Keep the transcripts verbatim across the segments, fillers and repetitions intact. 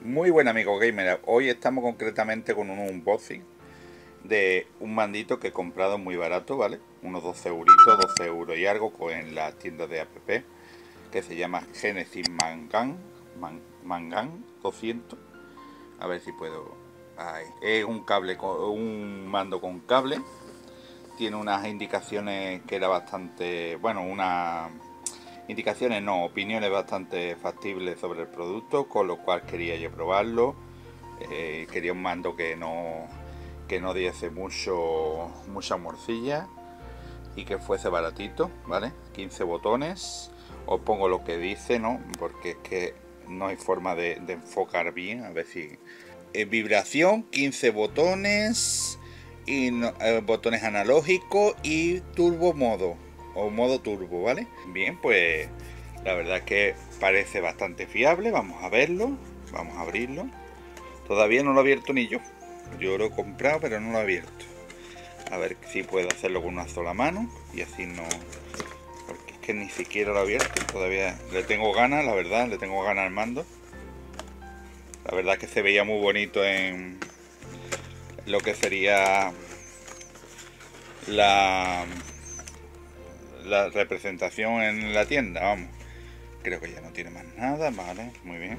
Muy buen amigo gamer, hoy estamos concretamente con un unboxing de un mandito que he comprado muy barato, ¿vale? Unos doce euritos, doce euros y algo en la tienda de app, que se llama Genesis Mangan, Man, Mangan doscientos. A ver si puedo... Ahí. Es un cable, un mando con cable. Tiene unas indicaciones que era bastante... Bueno, unas... indicaciones no, opiniones bastante factibles sobre el producto, con lo cual quería yo probarlo. Eh, quería un mando que no que no diese mucho mucha morcilla y que fuese baratito, ¿vale? quince botones. Os pongo lo que dice, ¿no? Porque es que no hay forma de, de enfocar bien. A ver si... Eh, vibración, quince botones y no, eh, botones analógicos y turbo modo o modo turbo, ¿vale? Bien, pues la verdad es que parece bastante fiable. Vamos a verlo, vamos a abrirlo. Todavía no lo he abierto ni yo. Yo lo he comprado, pero no lo he abierto. A ver si puedo hacerlo con una sola mano y así no... Porque es que ni siquiera lo he abierto. Todavía le tengo ganas, la verdad, le tengo ganas al mando. La verdad es que se veía muy bonito en lo que sería la... la representación en la tienda, vamos. Creo que ya no tiene más nada, vale, muy bien.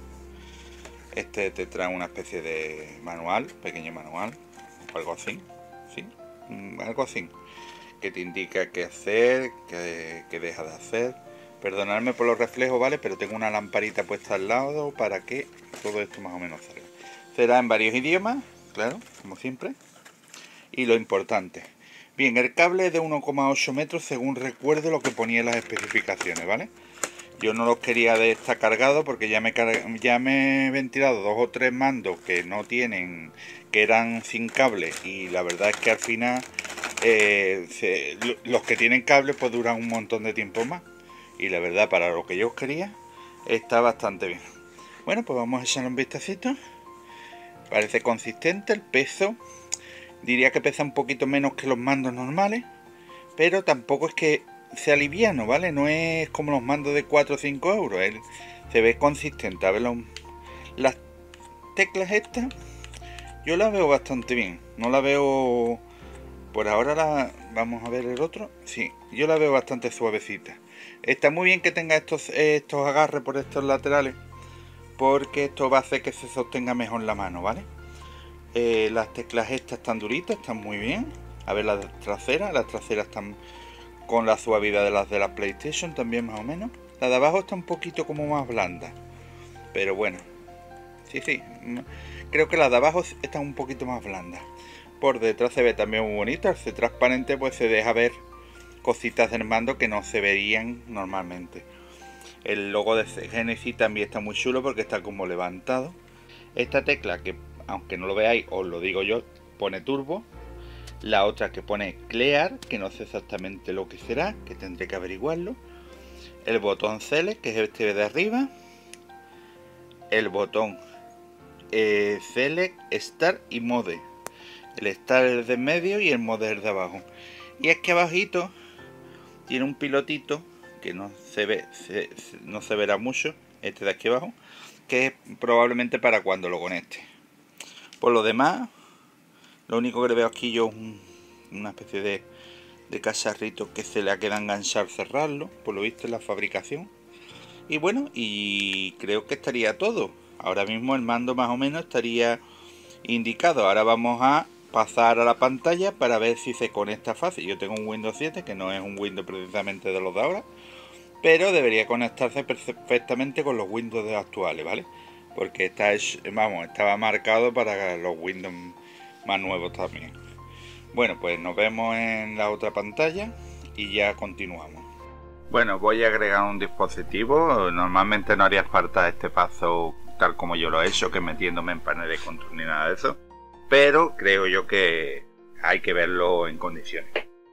Este te trae una especie de manual, pequeño manual, o algo así, sí, algo así, que te indica qué hacer, qué, qué deja de hacer. Perdonadme por los reflejos, vale, pero tengo una lamparita puesta al lado para que todo esto más o menos salga. Será en varios idiomas, claro, como siempre. Y lo importante. Bien, el cable es de uno coma ocho metros según recuerdo lo que ponía en las especificaciones, ¿vale? Yo no los quería de esta cargado porque ya me, ya me he ventilado dos o tres mandos que no tienen, que eran sin cable, y la verdad es que al final eh, se, los que tienen cable pues duran un montón de tiempo más, y la verdad para lo que yo quería está bastante bien. Bueno, pues vamos a echarle un vistacito. Parece consistente. El peso diría que pesa un poquito menos que los mandos normales, pero tampoco es que sea liviano, ¿vale? No es como los mandos de cuatro o cinco euros. Él se ve consistente. A ver, los, las teclas estas yo las veo bastante bien. No la veo... Por ahora la... Vamos a ver el otro. Sí, yo la veo bastante suavecita. Está muy bien que tenga estos, estos agarres por estos laterales, porque esto va a hacer que se sostenga mejor la mano, ¿vale? Eh, las teclas estas están duritas, están muy bien. A ver las traseras, las traseras están con la suavidad de las de la PlayStation también, más o menos. La de abajo está un poquito como más blanda, pero bueno, sí, sí, creo que la de abajo está un poquito más blanda. Por detrás se ve también muy bonito. Al ser transparente pues se deja ver cositas del mando que no se verían normalmente. El logo de Genesis también está muy chulo porque está como levantado. Esta tecla, que aunque no lo veáis, os lo digo yo, pone turbo. La otra que pone clear, que no sé exactamente lo que será, que tendré que averiguarlo. El botón select, que es este de arriba. El botón eh, select, start y mode. El start es de en medio y el mode es de abajo. Y es que abajito tiene un pilotito que no se ve, se, no se verá mucho, este de aquí abajo, que es probablemente para cuando lo conecte. Por lo demás, lo único que le veo aquí yo es un, una especie de, de cacharrito que se le ha quedado enganchar, cerrarlo, por lo visto en la fabricación. Y bueno, y creo que estaría todo. Ahora mismo el mando más o menos estaría indicado. Ahora vamos a pasar a la pantalla para ver si se conecta fácil. Yo tengo un Windows siete, que no es un Windows precisamente de los de ahora, pero debería conectarse perfectamente con los Windows actuales, ¿vale? Porque está, vamos, estaba marcado para los Windows más nuevos también. Bueno, pues nos vemos en la otra pantalla y ya continuamos. Bueno, voy a agregar un dispositivo. Normalmente no haría falta este paso tal como yo lo he hecho, que metiéndome en panel de control ni nada de eso, pero creo yo que hay que verlo en condiciones.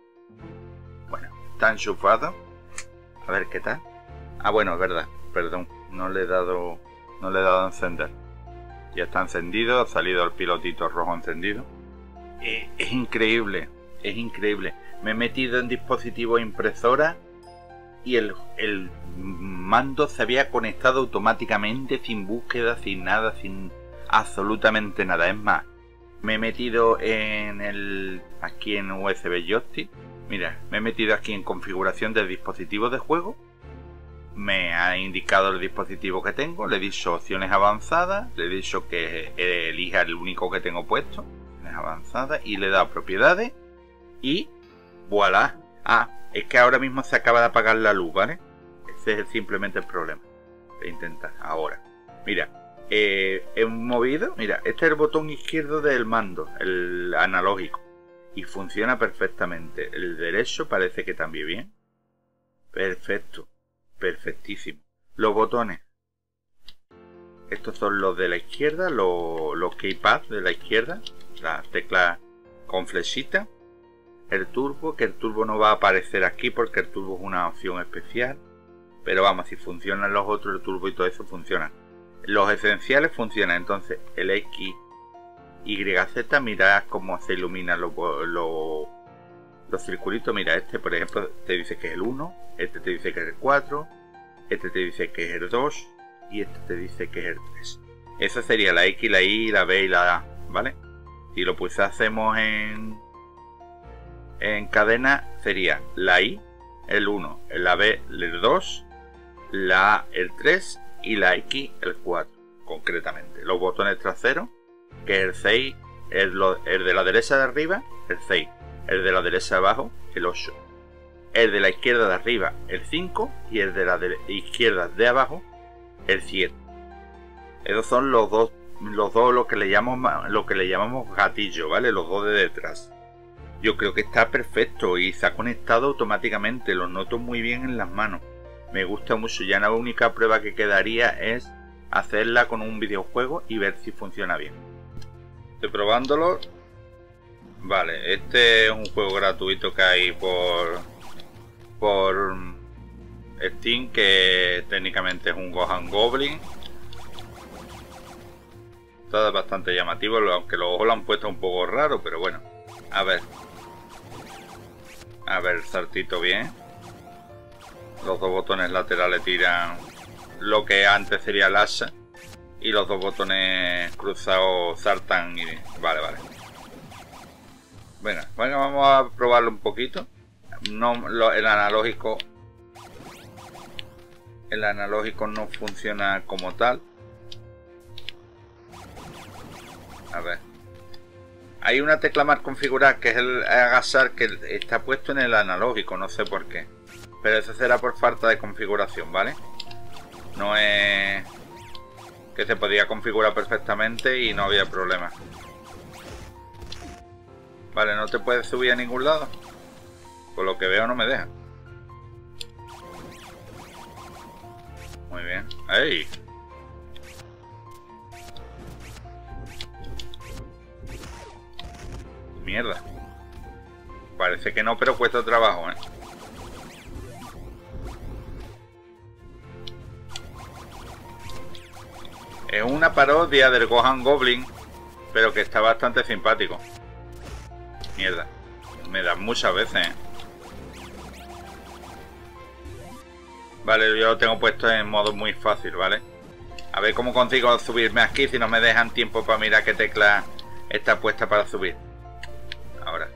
Bueno, está enchufado. A ver qué tal. Ah, bueno, es verdad, perdón, no le he dado no le he dado a encender. Ya está encendido, ha salido el pilotito rojo encendido. Eh, es increíble, es increíble. Me he metido en dispositivo impresora y el, el mando se había conectado automáticamente, sin búsqueda, sin nada, sin absolutamente nada. Es más, me he metido en el aquí en U S B Joystick. Mira, me he metido aquí en configuración del dispositivo de juego. Me ha indicado el dispositivo que tengo, le he dicho opciones avanzadas, le he dicho que elija el único que tengo puesto, opciones avanzadas, y le he dado propiedades y voilà. Ah, es que ahora mismo se acaba de apagar la luz, ¿vale? Ese es simplemente el problema. Voy a intentar ahora. Mira, eh, he movido, mira, este es el botón izquierdo del mando, el analógico, y funciona perfectamente. El derecho parece que también bien. Perfecto. Perfectísimo. Los botones. Estos son los de la izquierda, los, los keypad de la izquierda. Las teclas con flechita. El turbo, que el turbo no va a aparecer aquí porque el turbo es una opción especial. Pero vamos, si funcionan los otros, el turbo y todo eso funciona. Los esenciales funcionan. Entonces el X, Y, Z, mirad cómo se iluminan los, los, los circulitos. Mira, este por ejemplo te dice que es el uno. Este te dice que es el cuatro, este te dice que es el dos y este te dice que es el tres. Esa sería la X, la Y, la B y la A, ¿vale? Si lo pulsásemos en, en cadena sería la I, el uno, la B, el dos, la A, el tres y la X, el cuatro, concretamente. Los botones traseros, que es el seis, el, el de la derecha de arriba, el seis, el de la derecha de abajo, el ocho. El de la izquierda de arriba, el cinco, y el de la de izquierda de abajo, el siete. Esos son los dos, los dos lo que le llamamos, lo que le llamamos gatillo, ¿vale? Los dos de detrás. Yo creo que está perfecto y se ha conectado automáticamente. Lo noto muy bien en las manos. Me gusta mucho. Ya la única prueba que quedaría es hacerla con un videojuego y ver si funciona bien. Estoy probándolo. Vale, este es un juego gratuito que hay por por Steam, que técnicamente es un Gohan Goblin. Todo bastante llamativo, aunque los ojos lo han puesto un poco raro, pero bueno. A ver. A ver, saltito bien. Los dos botones laterales tiran lo que antes sería el asa. Y los dos botones cruzados saltan y... Vale, vale. Bueno, bueno, vamos a probarlo un poquito. No, lo, el analógico el analógico no funciona como tal. A ver, hay una tecla más configurada que es el agasar, que está puesto en el analógico, no sé por qué, pero eso será por falta de configuración, ¿vale? No es que se podía configurar perfectamente y no había problema. Vale, no te puedes subir a ningún lado. Por lo que veo no me deja. Muy bien. ¡Ey! Mierda. Parece que no, pero cuesta trabajo, ¿eh? Es una parodia del Gohan Goblin, pero que está bastante simpático. Mierda. Me da muchas veces, ¿eh? Vale, yo lo tengo puesto en modo muy fácil, ¿vale? A ver cómo consigo subirme aquí si no me dejan tiempo para mirar qué tecla está puesta para subir. Ahora.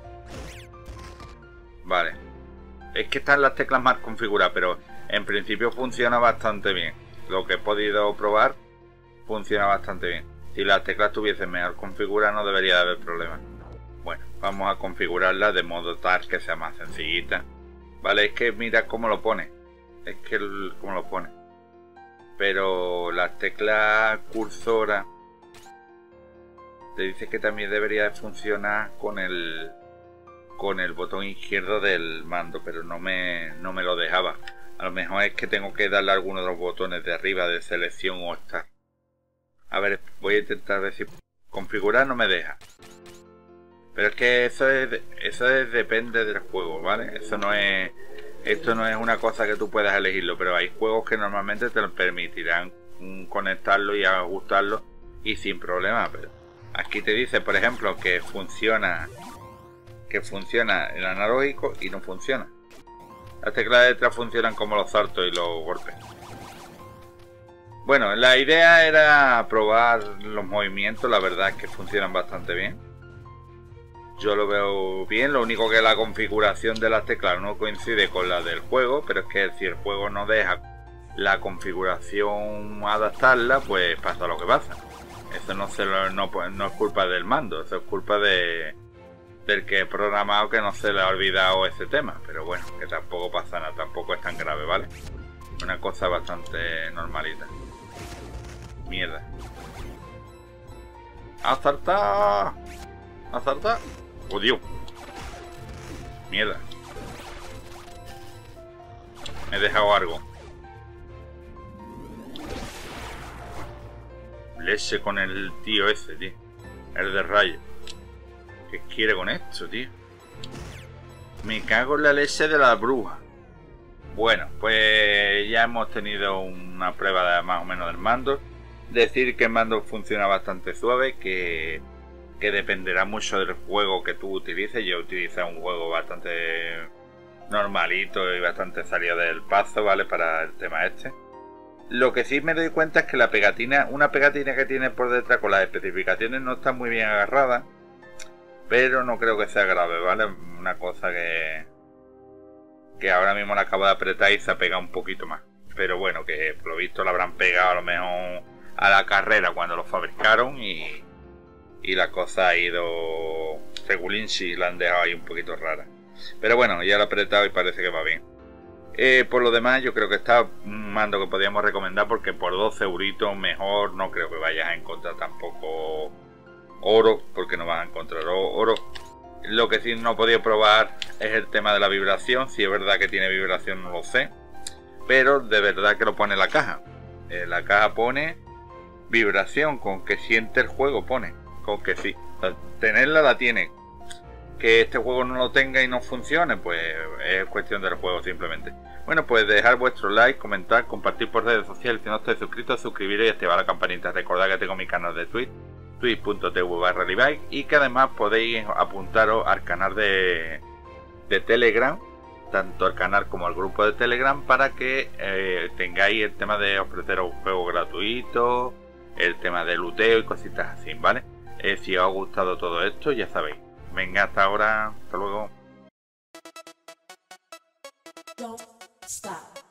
Vale. Es que están las teclas más configuradas, pero en principio funciona bastante bien. Lo que he podido probar funciona bastante bien. Si las teclas estuviesen mejor configuradas no debería de haber problema. Bueno, vamos a configurarla de modo tal que sea más sencillita. Vale, es que mira cómo lo pone. Es que el, cómo lo pone. Pero las teclas cursora te dice que también debería de funcionar con el con el botón izquierdo del mando, pero no me, no me lo dejaba. A lo mejor es que tengo que darle a alguno de los botones de arriba de selección o estar. A ver, voy a intentar ver si configurar no me deja. Pero es que eso es, eso es, depende del juego, ¿vale? Eso no es, esto no es una cosa que tú puedas elegirlo, pero hay juegos que normalmente te lo permitirán conectarlo y ajustarlo y sin problema. Pero aquí te dice, por ejemplo, que funciona, que funciona el analógico y no funciona. Las teclas extras funcionan como los saltos y los golpes. Bueno, la idea era probar los movimientos, la verdad es que funcionan bastante bien. Yo lo veo bien, lo único que la configuración de las teclas no coincide con la del juego, pero es que si el juego no deja la configuración adaptarla, pues pasa lo que pasa. Eso no, se lo, no, no es culpa del mando, eso es culpa de, del que he programado que no se le ha olvidado ese tema. Pero bueno, que tampoco pasa nada, tampoco es tan grave, ¿vale? Una cosa bastante normalita. Mierda. ¡Acertar! ¡Acertar! ¡Oh, Dios! Mierda. Me he dejado algo. Leche con el tío ese, tío. El de rayo. ¿Qué quiere con esto, tío? Me cago en la leche de la bruja. Bueno, pues ya hemos tenido una prueba de más o menos del mando. Decir que el mando funciona bastante suave, que, que dependerá mucho del juego que tú utilices. Yo utilizo un juego bastante normalito y bastante salido del paso, ¿vale? Para el tema este. Lo que sí me doy cuenta es que la pegatina, una pegatina que tiene por detrás con las especificaciones no está muy bien agarrada, pero no creo que sea grave, ¿vale? Una cosa que, que ahora mismo la acabo de apretar y se ha pegado un poquito más. Pero bueno, que por lo visto la habrán pegado a lo mejor a la carrera cuando lo fabricaron y, y la cosa ha ido regulín, si la han dejado ahí un poquito rara. Pero bueno, ya lo he apretado y parece que va bien. Eh, por lo demás, yo creo que está un mando que podríamos recomendar, porque por doce euritos mejor no creo que vayas a encontrar tampoco oro, porque no vas a encontrar oro. Lo que sí no he podido probar es el tema de la vibración. Si es verdad que tiene vibración no lo sé, pero de verdad que lo pone la caja. Eh, la caja pone vibración, con que siente el juego pone, con que sí. O sea, tenerla la tiene. Que este juego no lo tenga y no funcione, pues es cuestión del juego simplemente. Bueno, pues dejar vuestro like, comentar, compartir por redes sociales. Si no estáis suscritos, suscribiros y activar la campanita. Recordad que tengo mi canal de Twitch, twitch punto tv barra Levi, y que además podéis apuntaros al canal de, de Telegram, tanto al canal como al grupo de Telegram, para que eh, tengáis el tema de ofreceros juegos gratuitos, el tema de luteo y cositas así, ¿vale? Eh, si os ha gustado todo esto, ya sabéis. Venga, hasta ahora, hasta luego. Don't stop.